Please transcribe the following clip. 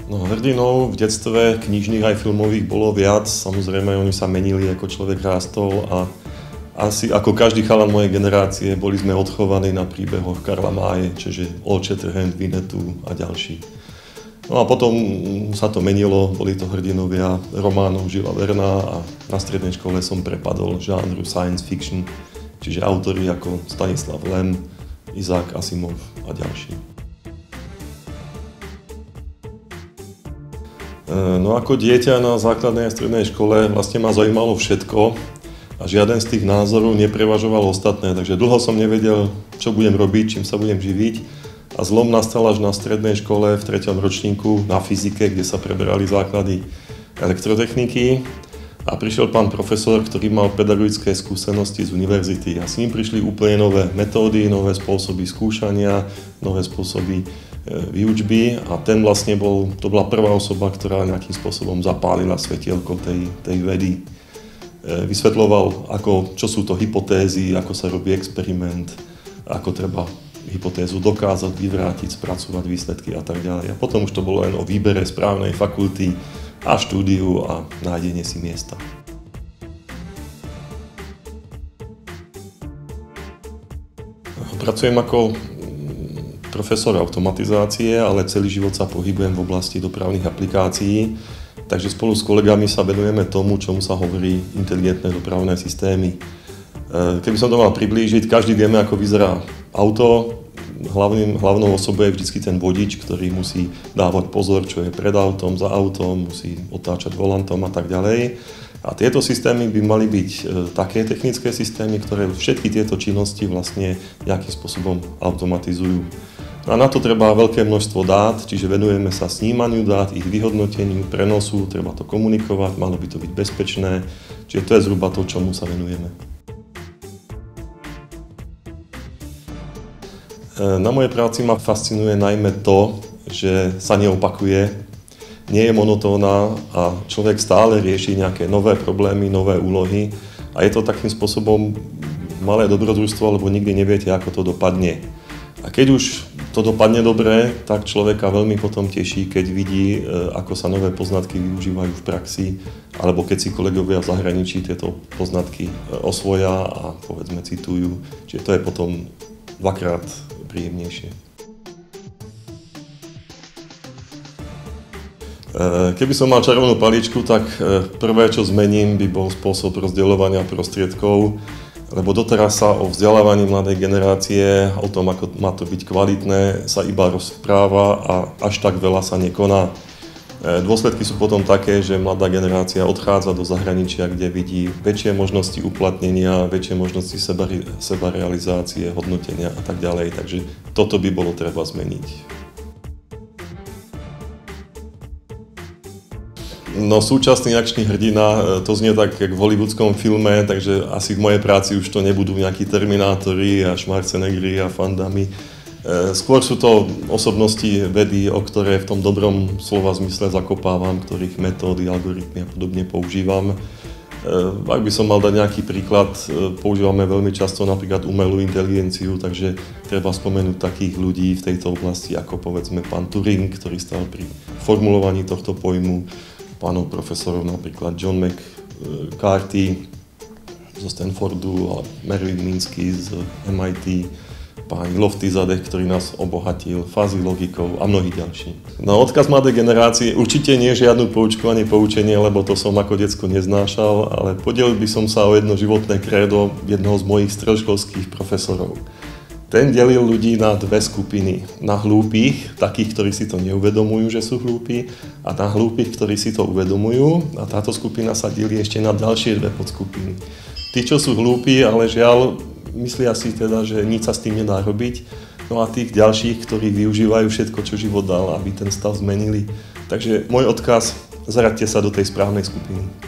No, hrdinov v detstve, knižných aj filmových bolo viac. Samozrejme, oni sa menili, ako človek rástol a asi ako každý chalan mojej generácie boli sme odchovaní na príbehoch Karla Máje, čiže Old Shatterhand, Winnetou a ďalší. No a potom sa to menilo, boli to hrdinovia románov Julesa Verna a na strednej škole som prepadol žánru science fiction, čiže autori ako Stanislav Lem, Isaac Asimov a ďalší. No ako dieťa na základnej a strednej škole vlastne ma zaujímalo všetko a žiaden z tých názorov neprevažoval ostatné, takže dlho som nevedel, čo budem robiť, čím sa budem živiť a zlom nastal až na strednej škole v 3. ročníku na fyzike, kde sa preberali základy elektrotechniky a prišiel pán profesor, ktorý mal pedagogické skúsenosti z univerzity a s ním prišli úplne nové metódy, nové spôsoby skúšania, nové spôsoby výučby a ten vlastne to bola prvá osoba, ktorá nejakým spôsobom zapálila svetielko tej vedy. Vysvetľoval, čo sú to hypotézy, ako sa robí experiment, ako treba hypotézu dokázať, vyvrátiť, spracovať výsledky a tak ďalej. A potom už to bolo len o výbere správnej fakulty a štúdiu a nájdenie si miesta. Pracujem ako profesor automatizácie, ale celý život sa pohybujem v oblasti dopravných aplikácií, takže spolu s kolegami sa venujeme tomu, čomu sa hovorí inteligentné dopravné systémy. Keby som to mal priblížiť, každý vieme, ako vyzerá auto. Hlavnou osobou je vždy ten vodič, ktorý musí dávať pozor, čo je pred autom, za autom, musí otáčať volantom a tak ďalej. A tieto systémy by mali byť také technické systémy, ktoré všetky tieto činnosti vlastne nejakým spôsobom automatizujú. A na to treba veľké množstvo dát, čiže venujeme sa snímaniu dát, ich vyhodnoteniu, prenosu, treba to komunikovať, malo by to byť bezpečné, čiže to je zhruba to, čomu sa venujeme. Na mojej práci ma fascinuje najmä to, že sa neopakuje, nie je monotónna a človek stále rieši nejaké nové problémy, nové úlohy a je to takým spôsobom malé dobrodružstvo, lebo nikdy neviete, ako to dopadne. A keď už to dopadne dobre, tak človeka veľmi potom teší, keď vidí, ako sa nové poznatky využívajú v praxi, alebo keď si kolegovia v zahraničí tieto poznatky osvoja a povedzme citujú. Čiže to je potom dvakrát príjemnejšie. Keby som mal čarovnú paličku, tak prvé, čo zmením, by bol spôsob rozdeľovania prostriedkov, lebo doteraz sa o vzdelávaní mladej generácie, o tom, ako má to byť kvalitné, sa iba rozpráva a až tak veľa sa nekoná. Dôsledky sú potom také, že mladá generácia odchádza do zahraničia, kde vidí väčšie možnosti uplatnenia, väčšie možnosti sebarealizácie, hodnotenia a tak ďalej. Takže toto by bolo treba zmeniť. No, súčasný akčný hrdina, to znie tak, jak v hollywoodskom filme, takže asi v mojej práci už to nebudú nejakí Terminátori a Schwarzeneggeri a Van Damme. Skôr sú to osobnosti vedy, o ktoré v tom dobrom slova zmysle zakopávam, ktorých metódy, algoritmy a podobne používam. Ak by som mal dať nejaký príklad, používame veľmi často napríklad umelú inteligenciu, takže treba spomenúť takých ľudí v tejto oblasti, ako povedzme pán Turing, ktorý stál pri formulovaní tohto pojmu, pánov profesorov napríklad John McCarthy zo Stanfordu a Merlin Minsky z MIT, pán Lofty Zadeh, ktorý nás obohatil fuzzy logikou a mnohí ďalší. No, odkaz mladej generácie, určite nie žiadnu poučkovanie, poučenie, lebo to som ako decko neznášal, ale podelil by som sa o jedno životné krédo jednoho z mojich stredoškolských profesorov. Ten delil ľudí na dve skupiny. Na hlúpych, takých, ktorí si to neuvedomujú, že sú hlúpi, a na hlúpych, ktorí si to uvedomujú. A táto skupina sa delí ešte na ďalšie dve podskupiny. Tí, čo sú hlúpi, ale žiaľ, myslia si teda, že nič sa s tým nedá robiť. No a tých ďalších, ktorí využívajú všetko, čo život dal, aby ten stav zmenili. Takže môj odkaz, zaraďte sa do tej správnej skupiny.